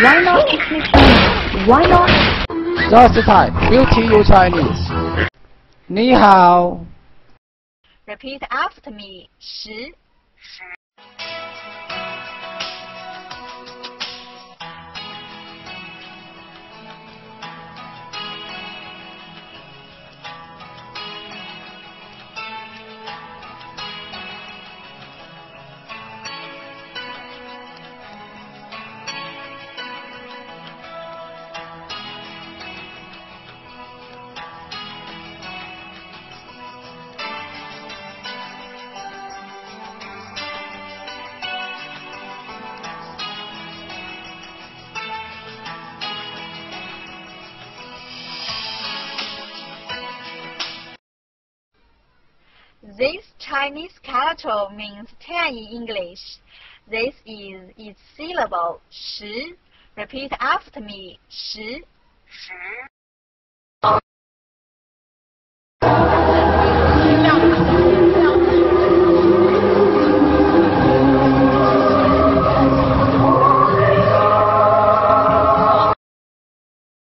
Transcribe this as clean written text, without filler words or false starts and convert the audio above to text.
Why not teach me Chinese? Why not? Just time, we'll teach you Chinese. 你好。 Repeat after me. 10. This Chinese character means 10 in English. This is its syllable 10. Repeat after me. 10.